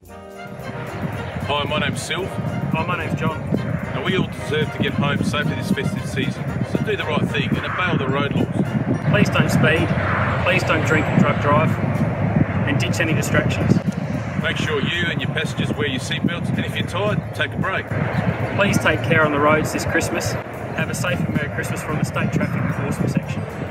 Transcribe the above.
Hi, my name's Sylv. Hi, my name's John. And we all deserve to get home safely this festive season. So do the right thing and obey all the road laws. Please don't speed, please don't drink and drug drive, and ditch any distractions. Make sure you and your passengers wear your seatbelts, and if you're tired, take a break. Please take care on the roads this Christmas. Have a safe and Merry Christmas from the State Traffic Enforcement Section.